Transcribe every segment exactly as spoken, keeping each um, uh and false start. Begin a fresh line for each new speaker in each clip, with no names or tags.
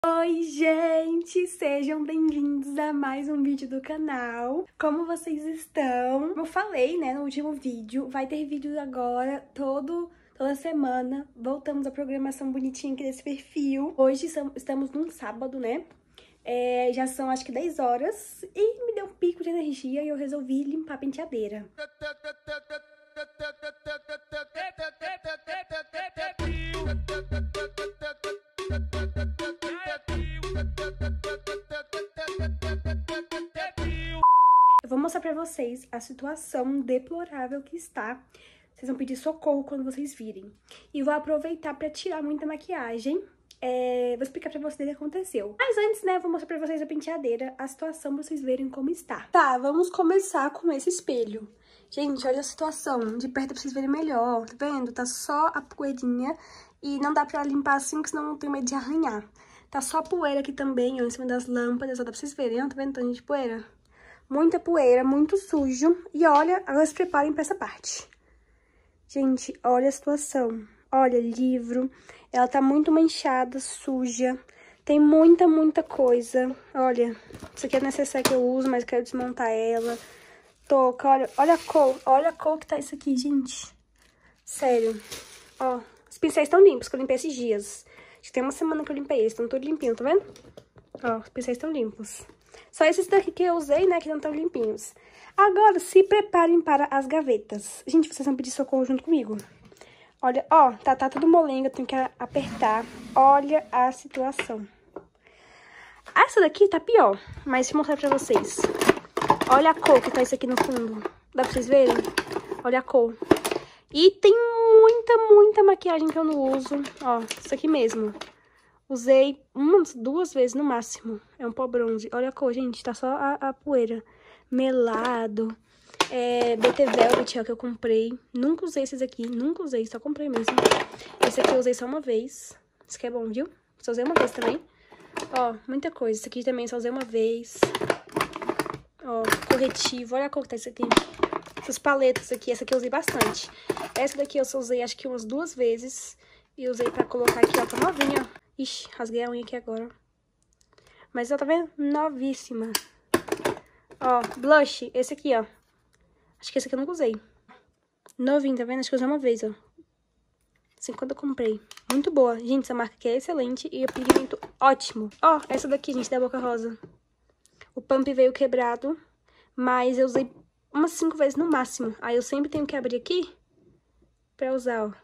Oi, gente! Sejam bem-vindos a mais um vídeo do canal. Como vocês estão? Como eu falei, né, no último vídeo, vai ter vídeos agora todo, toda semana. Voltamos à programação bonitinha aqui desse perfil. Hoje estamos num sábado, né? É, já são acho que dez horas e me deu um pico de energia e eu resolvi limpar a penteadeira. Eu vou mostrar pra vocês a situação deplorável que está. Vocês vão pedir socorro quando vocês virem. E vou aproveitar pra tirar muita maquiagem. É, vou explicar pra vocês o que aconteceu. Mas antes, né, vou mostrar pra vocês a penteadeira, a situação, pra vocês verem como está. Tá, vamos começar com esse espelho. Gente, olha a situação. De perto pra vocês verem melhor, tá vendo? Tá só a poeirinha e não dá pra limpar assim, porque senão não tem medo de arranhar. Tá só a poeira aqui também, ó, em cima das lâmpadas, ó, dá pra vocês verem, ó, tá vendo tanto de poeira? Muita poeira, muito sujo. E olha, agora se preparem pra essa parte. Gente, olha a situação. Olha, livro. Ela tá muito manchada, suja. Tem muita, muita coisa. Olha, isso aqui é necessário que eu uso, mas eu quero desmontar ela. Toca, olha, olha a cor. Olha a cor que tá isso aqui, gente. Sério. Ó, os pincéis estão limpos, que eu limpei esses dias. Acho que tem uma semana que eu limpei eles, estão todos limpinhos, tá vendo? Ó, os pincéis estão limpos. Só esses daqui que eu usei, né, que não estão limpinhos. Agora, se preparem para as gavetas. Gente, vocês vão pedir socorro junto comigo. Olha, ó, tá, tá tudo molenga, tenho que apertar. Olha a situação. Essa daqui tá pior, mas deixa eu mostrar pra vocês. Olha a cor que tá isso aqui no fundo. Dá pra vocês verem? Olha a cor. E tem muita, muita maquiagem que eu não uso. Ó, isso aqui mesmo. Usei umas duas vezes no máximo. É um pó bronze. Olha a cor, gente. Tá só a, a poeira. Melado. É, B T Velvet é o que eu comprei. Nunca usei esses aqui. Nunca usei. Só comprei mesmo. Esse aqui eu usei só uma vez. Esse aqui é bom, viu? Só usei uma vez também. Ó, muita coisa. Esse aqui também só usei uma vez. Ó, corretivo. Olha a cor que tá isso aqui. Essas paletas aqui. Essa aqui eu usei bastante. Essa daqui eu só usei acho que umas duas vezes. E usei pra colocar aqui, ó. Tá novinha, ó. Ixi, rasguei a unha aqui agora. Mas ela tá vendo? Novíssima. Ó, blush. Esse aqui, ó. Acho que esse aqui eu nunca usei. Novinho, tá vendo? Acho que eu usei uma vez, ó. Assim, quando eu comprei. Muito boa. Gente, essa marca aqui é excelente. E o pigmento ótimo. Ó, essa daqui, gente, da Boca Rosa. O pump veio quebrado. Mas eu usei umas cinco vezes no máximo. Aí eu sempre tenho que abrir aqui pra usar, ó.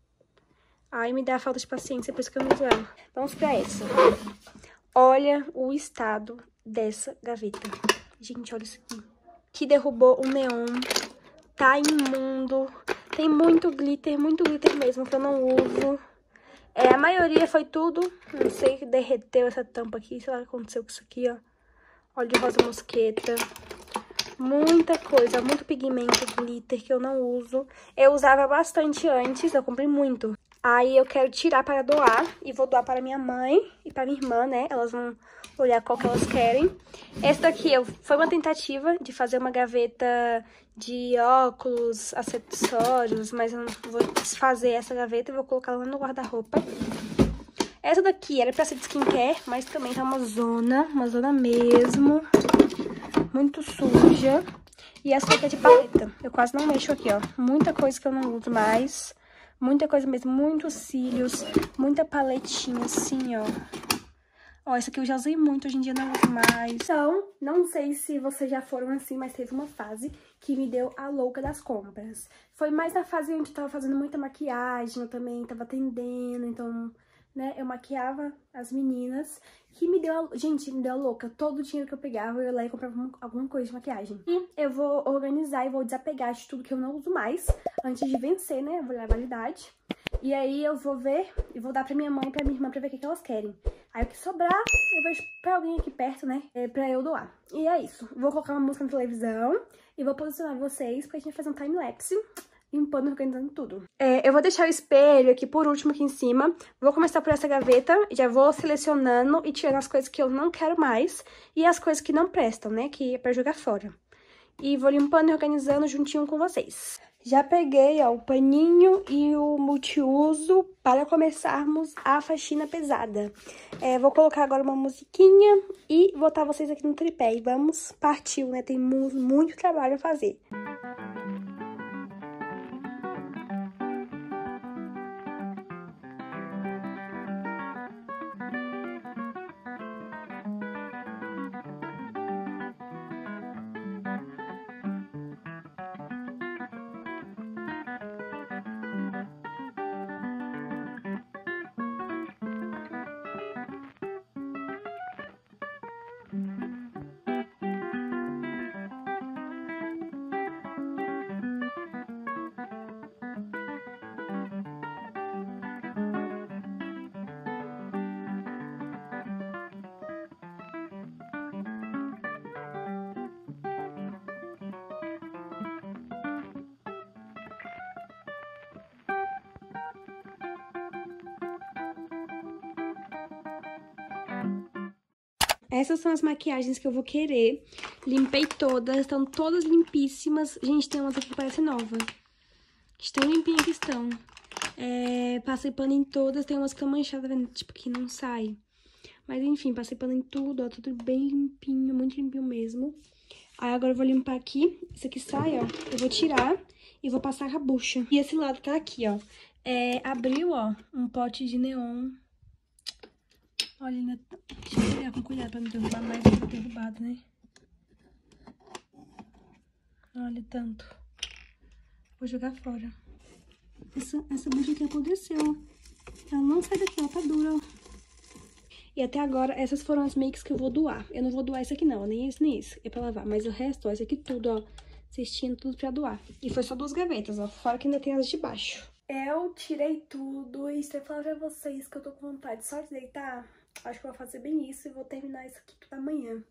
Aí me dá falta de paciência, por isso que eu não uso ela. Vamos pra essa. Olha o estado dessa gaveta. Gente, olha isso aqui. Que derrubou o neon. Tá imundo. Tem muito glitter, muito glitter mesmo, que eu não uso. É, a maioria foi tudo. Não sei que derreteu essa tampa aqui. Sei lá o que aconteceu com isso aqui, ó. Olha de rosa mosqueta. Muita coisa, muito pigmento, glitter que eu não uso. Eu usava bastante antes, eu comprei muito. Aí eu quero tirar para doar e vou doar para minha mãe e para minha irmã, né? Elas vão olhar qual que elas querem. Essa daqui eu, foi uma tentativa de fazer uma gaveta de óculos, acessórios, mas eu não vou desfazer essa gaveta e vou colocar lá no guarda-roupa. Essa daqui era pra ser de skincare, mas também tá uma zona, uma zona mesmo, muito suja. E essa daqui é de paleta, eu quase não mexo aqui, ó. Muita coisa que eu não uso mais. Muita coisa mesmo, muitos cílios, muita paletinha assim, ó. Ó, essa aqui eu já usei muito, hoje em dia não uso mais. Então, não sei se vocês já foram assim, mas teve uma fase que me deu a louca das compras. Foi mais na fase onde eu tava fazendo muita maquiagem, eu também tava atendendo, então, né, eu maquiava as meninas. Que me deu, a... gente, me deu a louca. Todo o dinheiro que eu pegava, eu ia lá e comprava alguma coisa de maquiagem. E eu vou organizar e vou desapegar de tudo que eu não uso mais, antes de vencer, né? Eu vou olhar a validade. E aí eu vou ver e vou dar pra minha mãe e pra minha irmã pra ver o que, que elas querem. Aí o que sobrar, eu vejo pra alguém aqui perto, né? É, pra eu doar. E é isso. Vou colocar uma música na televisão e vou posicionar vocês pra gente fazer um time-lapse. Limpando e organizando tudo. É, eu vou deixar o espelho aqui por último, aqui em cima. Vou começar por essa gaveta. Já vou selecionando e tirando as coisas que eu não quero mais. E as coisas que não prestam, né? Que é pra jogar fora. E vou limpando e organizando juntinho com vocês. Já peguei, ó, o paninho e o multiuso para começarmos a faxina pesada. É, vou colocar agora uma musiquinha e botar vocês aqui no tripé. E vamos, partiu, né? Tem mu muito trabalho a fazer. Essas são as maquiagens que eu vou querer. Limpei todas, estão todas limpíssimas. Gente, tem umas aqui que parecem novas. Estão limpinhas que estão. É, passei pano em todas, tem umas que estão manchadas, tá vendo? Tipo, que não sai. Mas enfim, passei pano em tudo, ó, tudo bem limpinho, muito limpinho mesmo. Aí agora eu vou limpar aqui. Isso aqui sai, ó. Eu vou tirar e vou passar a bucha. E esse lado tá aqui, ó. É, abriu, ó, um pote de neon. Olha, ainda... Deixa eu pegar com cuidado pra não derrubar mais do que derrubado, né? Olha tanto. Vou jogar fora. Essa, essa bucha aqui apodreceu. Ela não sai daqui, ela tá dura, ó. E até agora, essas foram as makes que eu vou doar. Eu não vou doar isso aqui não, nem isso, nem isso. É pra lavar. Mas o resto, ó, isso aqui tudo, ó. Cestinha, tudo pra doar. E foi só duas gavetas, ó. Fora que ainda tem as de baixo. Eu tirei tudo e estou falando pra vocês que eu tô com vontade só de deitar. Acho que eu vou fazer bem isso e vou terminar isso aqui tudo amanhã.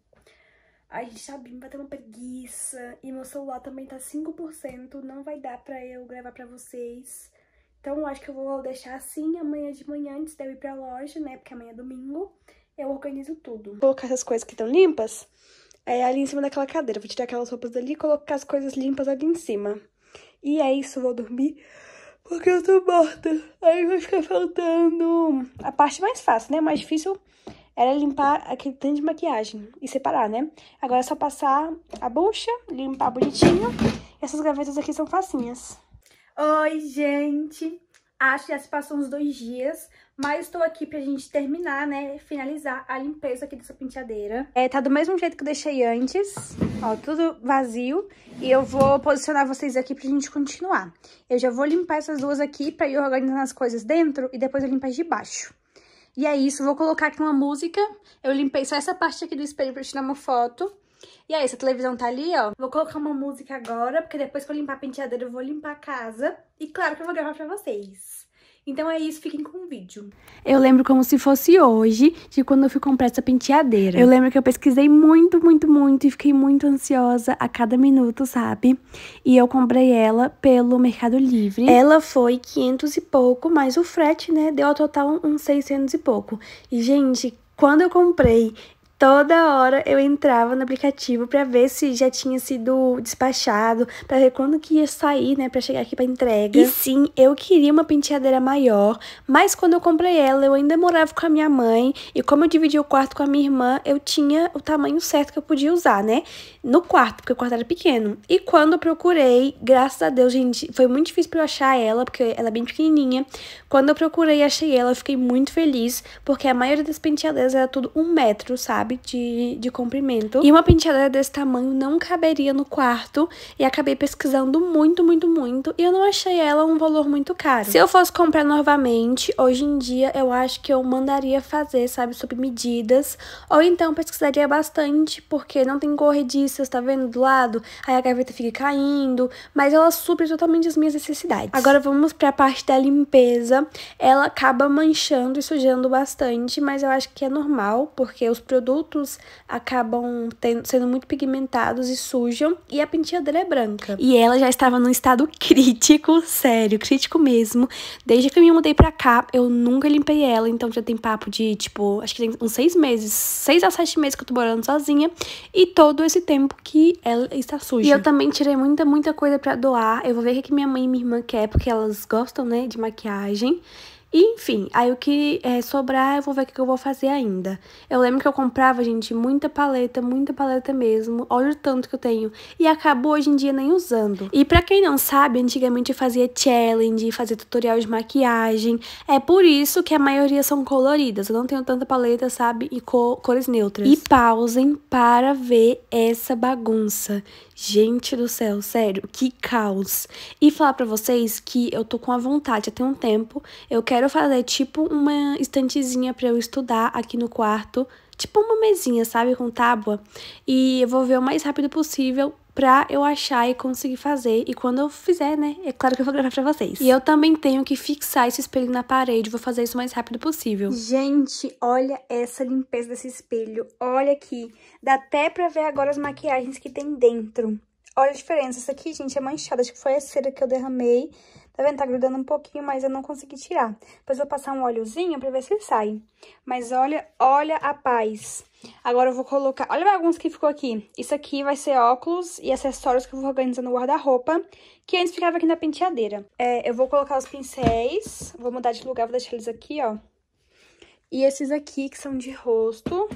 Ai, gente, sabe, vai ter uma preguiça. E meu celular também tá cinco por cento. Não vai dar pra eu gravar pra vocês. Então, eu acho que eu vou deixar assim amanhã de manhã, antes de eu ir pra loja, né? Porque amanhã é domingo. Eu organizo tudo. Vou colocar essas coisas que estão limpas é, ali em cima daquela cadeira. Vou tirar aquelas roupas dali e colocar as coisas limpas ali em cima. E é isso, vou dormir. Porque eu tô morta. Aí vai ficar faltando a parte mais fácil, né? O mais difícil era limpar aquele tanto de maquiagem e separar, né? Agora é só passar a bucha, limpar bonitinho. Essas gavetas aqui são facinhas. Oi, gente! Acho que já se passou uns dois dias, mas estou aqui pra gente terminar, né? Finalizar a limpeza aqui dessa penteadeira. É, tá do mesmo jeito que eu deixei antes. Ó, tudo vazio. E eu vou posicionar vocês aqui pra gente continuar. Eu já vou limpar essas duas aqui pra ir organizando as coisas dentro e depois eu limpar as de baixo. E é isso, vou colocar aqui uma música. Eu limpei só essa parte aqui do espelho pra tirar uma foto. E aí, essa televisão tá ali, ó. Vou colocar uma música agora, porque depois que eu limpar a penteadeira, eu vou limpar a casa. E claro que eu vou gravar pra vocês. Então é isso, fiquem com o vídeo. Eu lembro como se fosse hoje, de quando eu fui comprar essa penteadeira. Eu lembro que eu pesquisei muito, muito, muito e fiquei muito ansiosa a cada minuto, sabe? E eu comprei ela pelo Mercado Livre. Ela foi quinhentos e pouco, mais o frete, né? Deu ao total uns seiscentos e pouco. E, gente, quando eu comprei... Toda hora eu entrava no aplicativo pra ver se já tinha sido despachado, pra ver quando que ia sair, né, pra chegar aqui pra entrega. E sim, eu queria uma penteadeira maior, mas quando eu comprei ela, eu ainda morava com a minha mãe, e como eu dividi o quarto com a minha irmã, eu tinha o tamanho certo que eu podia usar, né, no quarto, porque o quarto era pequeno. E quando eu procurei, graças a Deus, gente, foi muito difícil pra eu achar ela, porque ela é bem pequenininha. Quando eu procurei e achei ela, eu fiquei muito feliz, porque a maioria das penteadeiras era tudo um metro, sabe? De, de comprimento. E uma penteadeira desse tamanho não caberia no quarto. E acabei pesquisando muito, muito, muito. E eu não achei ela um valor muito caro. Se eu fosse comprar novamente, hoje em dia, eu acho que eu mandaria fazer, sabe? Sob medidas. Ou então pesquisaria bastante, porque não tem corrediças, tá vendo? Do lado. Aí a gaveta fica caindo. Mas ela supre totalmente as minhas necessidades. Agora vamos pra parte da limpeza. ela, ela acaba manchando e sujando bastante, mas eu acho que é normal, porque os produtos acabam tendo, sendo muito pigmentados e sujam, e a penteadeira é branca. E ela já estava num estado crítico, sério, crítico mesmo. Desde que eu me mudei pra cá, eu nunca limpei ela, então já tem papo de, tipo, acho que tem uns seis meses, seis a sete meses que eu tô morando sozinha, e todo esse tempo que ela está suja. E eu também tirei muita, muita coisa pra doar. Eu vou ver o que minha mãe e minha irmã quer, porque elas gostam, né, de maquiagem. E, enfim, aí o que é, sobrar, eu vou ver o que eu vou fazer ainda. Eu lembro que eu comprava, gente, muita paleta, muita paleta mesmo. Olha o tanto que eu tenho. E acabo hoje em dia nem usando. E pra quem não sabe, antigamente eu fazia challenge, fazia tutorial de maquiagem. É por isso que a maioria são coloridas. Eu não tenho tanta paleta, sabe? E co cores neutras. E pausem para ver essa bagunça. Gente do céu, sério, que caos. E falar pra vocês que eu tô com a vontade, até um tempo, eu quero fazer tipo uma estantezinha pra eu estudar aqui no quarto, tipo uma mesinha, sabe, com tábua. E eu vou ver o mais rápido possível pra eu achar e conseguir fazer. E quando eu fizer, né, é claro que eu vou gravar pra vocês. E eu também tenho que fixar esse espelho na parede, vou fazer isso o mais rápido possível. Gente, olha essa limpeza desse espelho. Olha aqui, dá até pra ver agora as maquiagens que tem dentro. Olha a diferença, essa aqui, gente, é manchada, acho que foi a cera que eu derramei. Tá vendo? Tá grudando um pouquinho, mas eu não consegui tirar. Depois eu vou passar um óleozinho pra ver se sai. Mas olha, olha a paz. Agora eu vou colocar... Olha a bagunça que ficou aqui. Isso aqui vai ser óculos e acessórios que eu vou organizar no guarda-roupa, que antes ficava aqui na penteadeira. É, eu vou colocar os pincéis, vou mudar de lugar, vou deixar eles aqui, ó. E esses aqui, que são de rosto.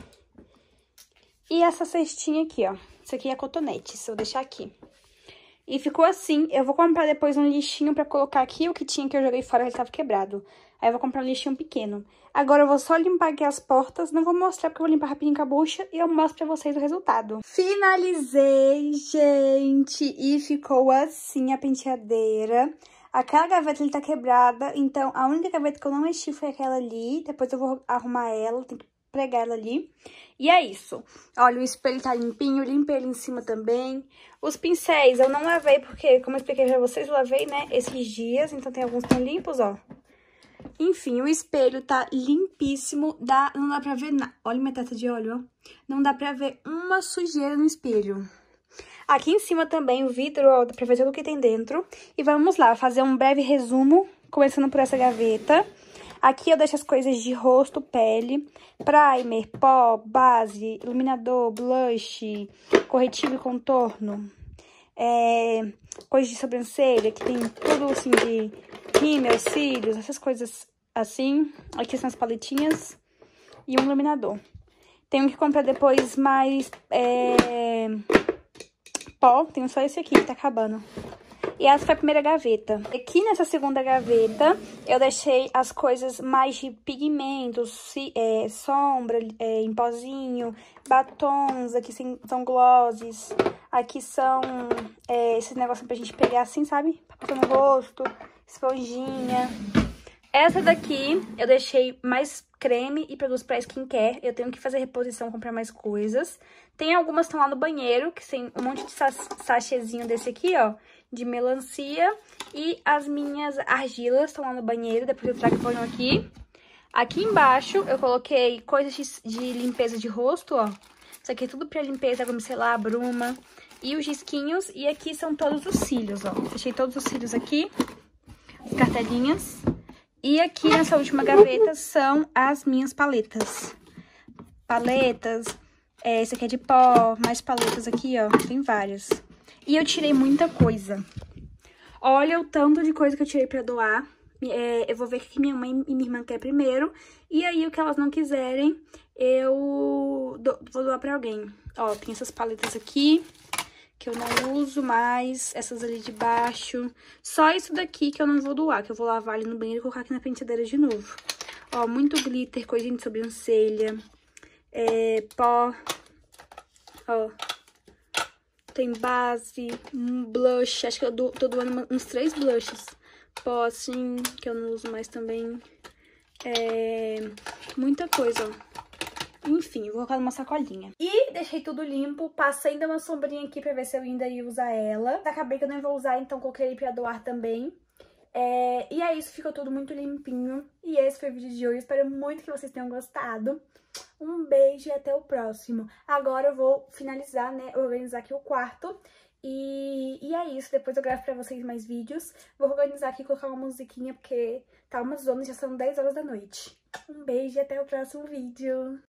E essa cestinha aqui, ó. Isso aqui é cotonete, se eu deixar aqui. E ficou assim. Eu vou comprar depois um lixinho pra colocar aqui. O que tinha que eu joguei fora, ele tava quebrado. Aí eu vou comprar um lixinho pequeno. Agora eu vou só limpar aqui as portas. Não vou mostrar porque eu vou limpar rapidinho com a bucha. E eu mostro pra vocês o resultado. Finalizei, gente. E ficou assim a penteadeira. Aquela gaveta ali tá quebrada. Então a única gaveta que eu não mexi foi aquela ali. Depois eu vou arrumar ela. Tem que pregar ela ali. E é isso. Olha, o espelho tá limpinho, limpei ele em cima também. Os pincéis eu não lavei porque, como eu expliquei pra vocês, eu lavei, né, esses dias. Então tem alguns que estão limpos, ó. Enfim, o espelho tá limpíssimo. Dá, não dá pra ver nada. Olha minha testa de óleo, ó. Não dá pra ver uma sujeira no espelho. Aqui em cima também o vidro, ó, dá pra ver tudo que tem dentro. E vamos lá, fazer um breve resumo, começando por essa gaveta. Aqui eu deixo as coisas de rosto, pele, primer, pó, base, iluminador, blush, corretivo e contorno, é, coisa de sobrancelha, que tem tudo assim de rímel, cílios, essas coisas assim. Aqui são as paletinhas e um iluminador. Tenho que comprar depois mais é, pó, tenho só esse aqui que tá acabando. E essa foi a primeira gaveta. Aqui nessa segunda gaveta, eu deixei as coisas mais de pigmentos, é, sombra, é, em pozinho, batons, aqui são glosses, aqui são é, esses negocinhos pra gente pegar assim, sabe? Pra passar no rosto, esponjinha. Essa daqui, eu deixei mais creme e produtos pra skincare. Eu tenho que fazer reposição, comprar mais coisas. Tem algumas que estão lá no banheiro, que tem um monte de sachêzinho desse aqui, ó, de melancia. E as minhas argilas estão lá no banheiro, depois eu trago e ponho aqui. Aqui embaixo eu coloquei coisas de, de limpeza de rosto, ó. Isso aqui é tudo pra limpeza, como sei lá, bruma. E os disquinhos, e aqui são todos os cílios, ó. Fechei todos os cílios aqui, as cartelinhas. E aqui nessa última gaveta são as minhas paletas. Paletas, é, esse aqui é de pó, mais paletas aqui, ó, tem várias. E eu tirei muita coisa. Olha o tanto de coisa que eu tirei pra doar. É, eu vou ver o que minha mãe e minha irmã querem primeiro. E aí, o que elas não quiserem, eu do, vou doar pra alguém. Ó, tem essas paletas aqui, que eu não uso mais. Essas ali de baixo. Só isso daqui que eu não vou doar, que eu vou lavar ali no banheiro e colocar aqui na penteadeira de novo. Ó, muito glitter, coisinha de sobrancelha. É, pó. Ó. Tem base, um blush. Acho que eu do, tô doando uns três blushes. Pó, assim, que eu não uso mais também. É, muita coisa, ó. Enfim, vou colocar numa sacolinha. E deixei tudo limpo. Passei ainda uma sombrinha aqui pra ver se eu ainda ia usar ela. Acabei que eu não vou usar, então coloquei pra doar também. É, e é isso, ficou tudo muito limpinho. E esse foi o vídeo de hoje, espero muito que vocês tenham gostado. Um beijo e até o próximo. Agora eu vou finalizar, né, organizar aqui o quarto. E, e é isso, depois eu gravo pra vocês mais vídeos. Vou organizar aqui e colocar uma musiquinha, porque tá uma zona, já são dez horas da noite. Um beijo e até o próximo vídeo.